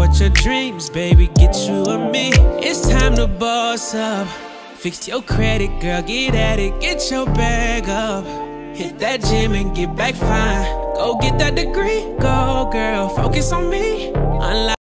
support your dreams, baby, get you and me. It's time to boss up. Fix your credit, girl, get at it, get your bag up. Hit that gym and get back fine. Go get that degree, go girl, focus on me. Unlike